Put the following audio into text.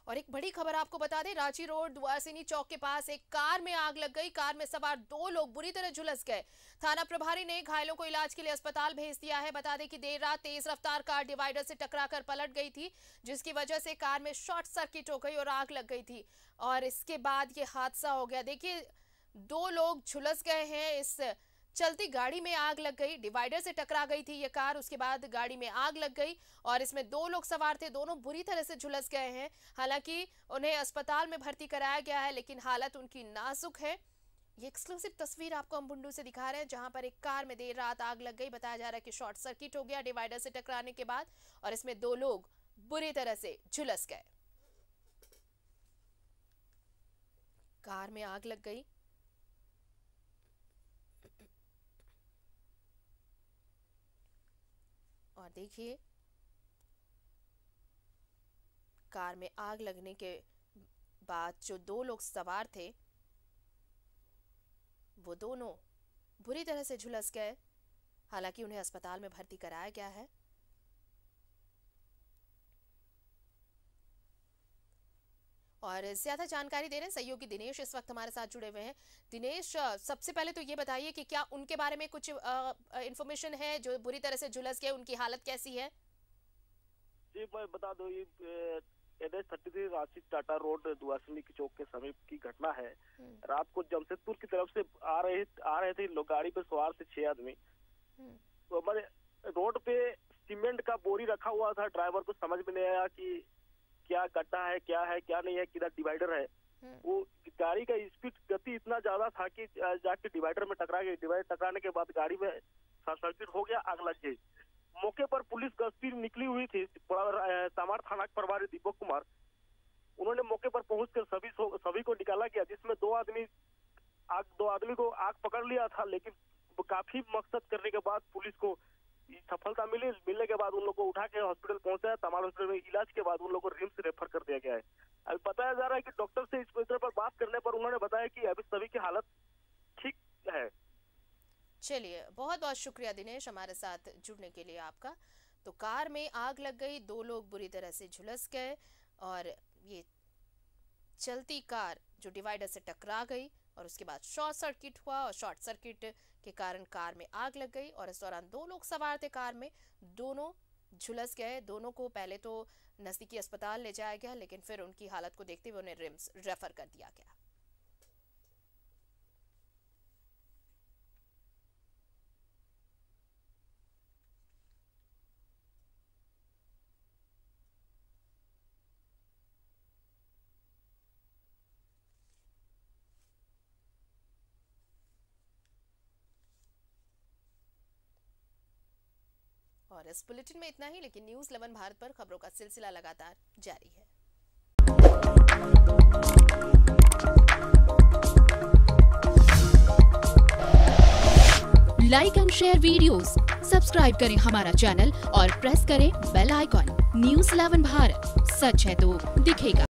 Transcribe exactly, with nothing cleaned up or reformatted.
और एक बड़ी खबर आपको बता दें, रांची रोड दुआरसीनी चौक के पास एक कार में आग लग गई। कार में सवार दो लोग बुरी तरह झुलस गए। थाना प्रभारी ने घायलों को इलाज के लिए अस्पताल भेज दिया है। बता दें कि देर रात तेज रफ्तार कार डिवाइडर से टकराकर पलट गई थी, जिसकी वजह से कार में शॉर्ट सर्किट हो गई और आग लग गई थी और इसके बाद ये हादसा हो गया। देखिए, दो लोग झुलस गए हैं। इस चलती गाड़ी में आग लग गई, डिवाइडर से टकरा गई थी ये कार, उसके बाद गाड़ी में आग लग गई और इसमें दो लोग सवार थे, दोनों बुरी तरह से झुलस गए हैं। हालांकि उन्हें अस्पताल में भर्ती कराया गया है, लेकिन हालत उनकी नाजुक है। ये एक्सक्लूसिव तस्वीर आपको हम बुंडू से दिखा रहे हैं, जहां पर एक कार में देर रात आग लग गई। बताया जा रहा है कि शॉर्ट सर्किट हो गया डिवाइडर से टकराने के बाद और इसमें दो लोग बुरी तरह से झुलस गए। कार में आग लग गई। और देखिए, कार में आग लगने के बाद जो दो लोग सवार थे वो दोनों बुरी तरह से झुलस गए। हालांकि उन्हें अस्पताल में भर्ती कराया गया है। और ज्यादा जानकारी दे रहे हैं सहयोगी दिनेश, इस वक्त हमारे साथ जुड़े हुए हैं। दिनेश, सबसे पहले तो ये बताइए कि क्या उनके बारे में कुछ इंफॉर्मेशन है जो बुरी तरह से झुलस गए, उनकी हालत कैसी है? जी मैं बता दूं, ये N H thirty three Ranchi Tata road Duarsini की चौक के समीप की घटना है। रात को जमशेदपुर की तरफ से आ रहे आ रहे थे लोग, गाड़ी पे सवार थे छह आदमी। तो हमारे रोड पे सीमेंट का बोरी रखा हुआ था। ड्राइवर को समझ में नहीं आया कि क्या गड्ढा है, क्या है, क्या नहीं है, किधर डिवाइडर है। वो गाड़ी का स्पीड गति इतना ज्यादा था कि जाके डिवाइडर में टकरा गई। डिवाइडर टकराने के बाद गाड़ी में शॉर्ट सर्किट हो गया, आग लग गई। मौके पर पुलिस गश्ती निकली हुई थी। सामार थाना के प्रभारी दीपक कुमार, उन्होंने मौके पर पहुंचकर सभी सभी को निकाला गया, जिसमें दो आदमी आग दो आदमी को आग पकड़ लिया था। लेकिन काफी मकसद करने के बाद पुलिस को सफलता मिली। मिलने के बाद उन लोगों को उठा के हॉस्पिटल पहुंचाया। तमाम हॉस्पिटल में इलाज के बाद उन लोगों को रिम्स रेफर कर दिया गया है। अभी बताया जा रहा है कि डॉक्टर से इस विषय पर बात करने पर उन्होंने बताया कि अभी सभी की हालत ठीक है। चलिए, बहुत बहुत शुक्रिया दिनेश हमारे साथ जुड़ने के लिए आपका। तो कार में आग लग गई, दो लोग बुरी तरह से झुलस गए और ये चलती कार जो डिवाइडर से टकरा गई और उसके बाद शॉर्ट सर्किट हुआ और शॉर्ट सर्किट के कारण कार में आग लग गई और इस दौरान दो लोग सवार थे कार में, दोनों झुलस गए। दोनों को पहले तो नजदीकी अस्पताल ले जाया गया, लेकिन फिर उनकी हालत को देखते हुए उन्हें रिम्स रेफर कर दिया गया। और इस बुलेटिन में इतना ही, लेकिन न्यूज़ इलेवन भारत पर खबरों का सिलसिला लगातार जारी है। Like and share videos, subscribe करें हमारा चैनल और प्रेस करें bell icon. News eleven Bharat, सच है तो दिखेगा।